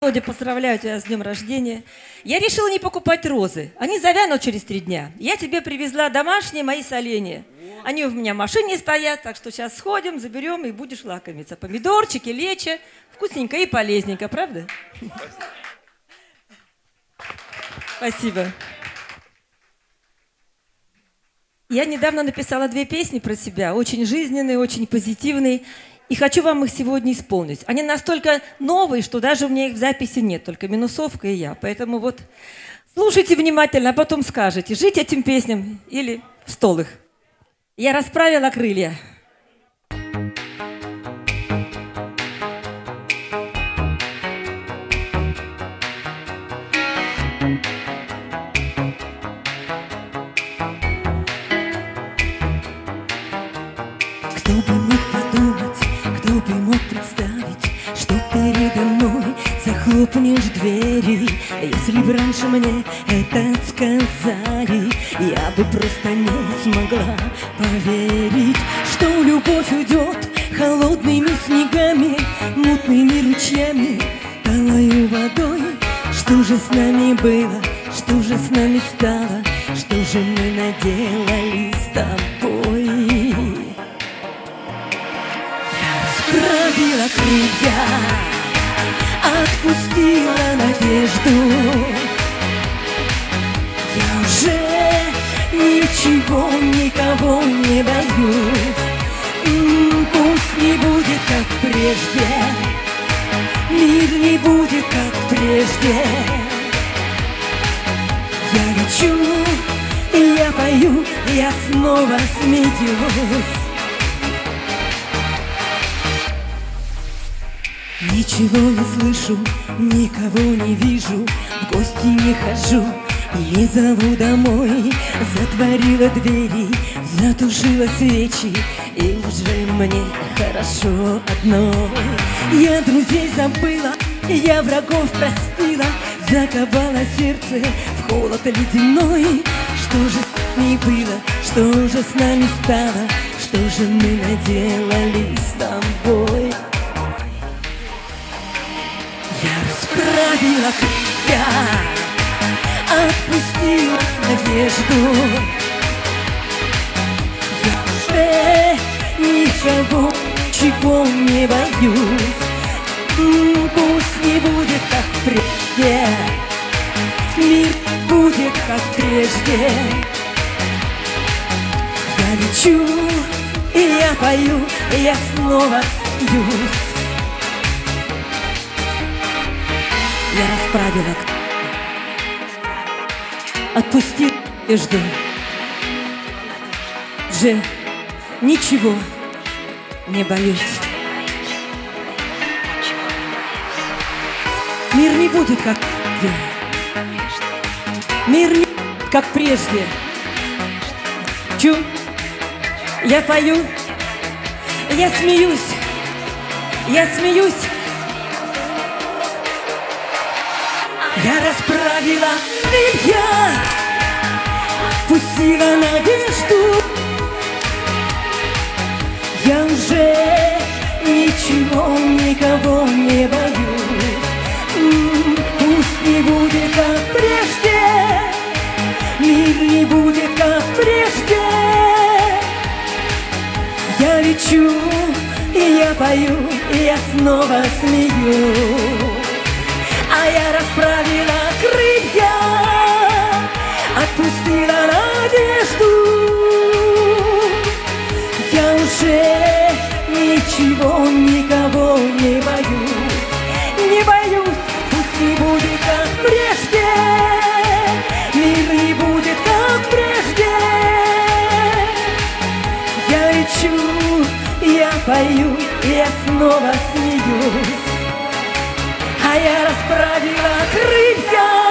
Володя, поздравляю тебя с днем рождения. Я решила не покупать розы. Они завянут через 3 дня. Я тебе привезла домашние мои соленья. Они у меня в машине стоят, так что сейчас сходим, заберем и будешь лакомиться. Помидорчики, лечо. Вкусненько и полезненько, правда? Спасибо. Я недавно написала 2 песни про себя, очень жизненные, очень позитивные. И хочу вам их сегодня исполнить. Они настолько новые, что даже у меня их в записи нет, только минусовка и я. Поэтому вот слушайте внимательно, а потом скажете, жить этим песням или в стол их. Я расправила крылья. Кто бы мог подумать, кто бы мог представить, что передо мной захлопнешь двери. Если бы раньше мне это сказали, я бы просто не смогла поверить, что любовь уйдет холодными снегами, мутными ручьями, талою водой. Что же с нами было, что же с нами стало, что же мы наделали с тобой? Расправила крылья, отпустила надежду. Я уже ничего, никого не боюсь. Пусть не будет как прежде, мир не будет как прежде. Я лечу, я пою, я снова смеюсь. Ничего не слышу, никого не вижу, в гости не хожу, не зову домой. Затворила двери, затушила свечи, и уже мне хорошо одной. Я друзей забыла, я врагов простила, заковала сердце в холод ледяной. Что же с нами было, что же с нами стало, что же мы наделали с тобой? Я расправила крылья, отпустила надежду. Я уже ничего, чего не боюсь. Пусть не будет как прежде, мир будет как прежде. Я лечу, и я пою, и я снова смеюсь. Я расправила, отпустила надежду. Уже ничего не боюсь. Мир не будет как прежде. Мир не будет как прежде. Чу, я пою, я смеюсь, я смеюсь. Я расправила крылья, отпустила надежду. Я уже ничего, никого не боюсь. Пусть не будет как прежде, мир не будет как прежде. Я лечу, и я пою, и я снова смеюсь. А я расправила крылья, отпустила надежду. Я уже ничего, никого не боюсь. Не боюсь, пусть не будет как прежде, мир не будет как прежде. Я лечу, я пою, и я снова смеюсь. А я расправила крылья,